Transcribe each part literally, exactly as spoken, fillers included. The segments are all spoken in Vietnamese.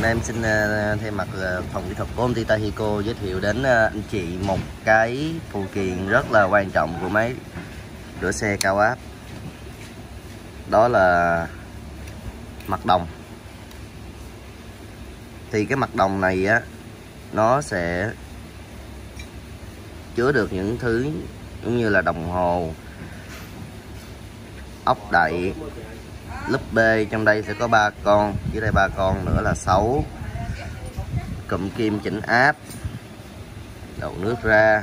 em xin thay mặt phòng kỹ thuật của công ty Tahico giới thiệu đến anh chị một cái phụ kiện rất là quan trọng của máy rửa xe cao áp. Đó là mặt đồng. Thì cái mặt đồng này á, nó sẽ chứa được những thứ giống như là đồng hồ, ốc đậy, lúp bê. Trong đây sẽ có ba con, dưới đây ba con nữa là sáu, cụm kim chỉnh áp, đậu nước ra,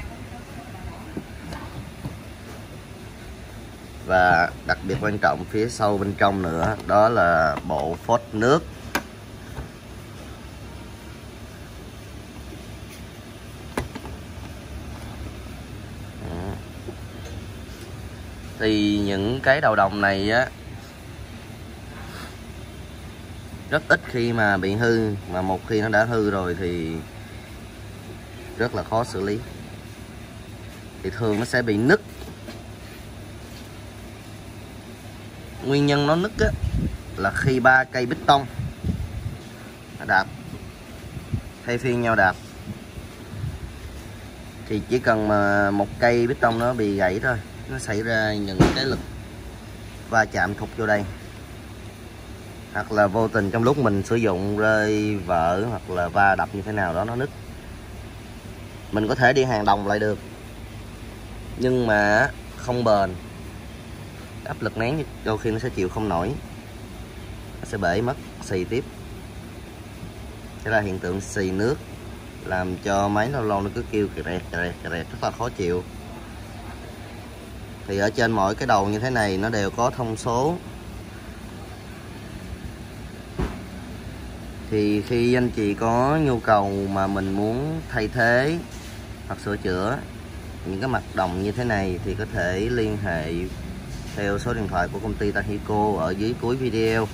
và đặc biệt quan trọng phía sau bên trong nữa đó là bộ phốt nước. Thì những cái đầu đồng này á rất ít khi mà bị hư, mà một khi nó đã hư rồi thì rất là khó xử lý. Thì thường nó sẽ bị nứt. Nguyên nhân nó nứt á là khi ba cây bít tông đạp thay phiên nhau đạp, thì chỉ cần mà một cây bít tông nó bị gãy thôi, nó xảy ra những cái lực va chạm thụt vô đây, hoặc là vô tình trong lúc mình sử dụng rơi vỡ hoặc là va đập như thế nào đó nó nứt. Mình có thể đi hàng đồng lại được, nhưng mà không bền, áp lực nén đôi khi nó sẽ chịu không nổi, nó sẽ bể mất, xì tiếp. Thế là hiện tượng xì nước làm cho máy lâu lâu nó cứ kêu kẹt kẹt kẹt kẹt, rất là khó chịu. Thì ở trên mỗi cái đầu như thế này nó đều có thông số. Thì khi anh chị có nhu cầu mà mình muốn thay thế hoặc sửa chữa những cái mặt đồng như thế này thì có thể liên hệ theo số điện thoại của công ty Tahico ở dưới cuối video.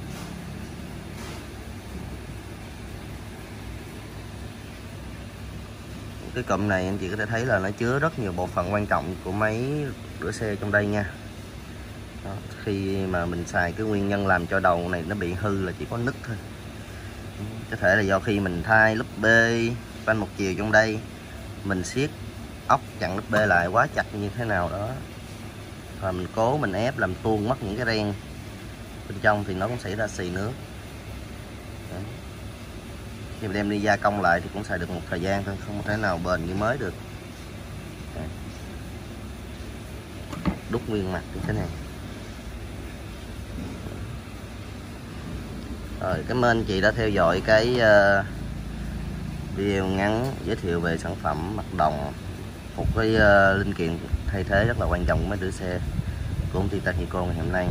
Cái cụm này anh chị có thể thấy là nó chứa rất nhiều bộ phận quan trọng của máy rửa xe trong đây nha. Đó, khi mà mình xài cái nguyên nhân làm cho đầu này nó bị hư là chỉ có nứt thôi. Có thể là do khi mình thay lúp bê van một chiều trong đây, mình siết ốc chặn lúp bê lại quá chặt như thế nào đó, và mình cố mình ép làm tuôn mất những cái ren bên trong thì nó cũng xảy ra xì nước. Đó. Khi mình đem đi gia công lại thì cũng xài được một thời gian thôi, không thể nào bền như mới được. Đó. Đúc nguyên mặt như thế này. Rồi, cảm ơn chị đã theo dõi cái uh, video ngắn giới thiệu về sản phẩm mặt đồng, một cái uh, linh kiện thay thế rất là quan trọng của máy rửa xe của công ty Tahico ngày hôm nay.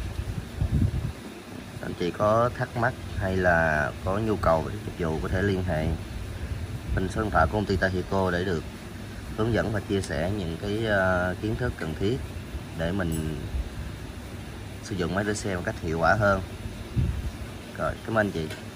Anh chị có thắc mắc hay là có nhu cầu về dịch vụ có thể liên hệ bên số điện thoại của công ty Tahico để được hướng dẫn và chia sẻ những cái uh, kiến thức cần thiết để mình sử dụng máy rửa xe một cách hiệu quả hơn. Rồi, cảm ơn chị.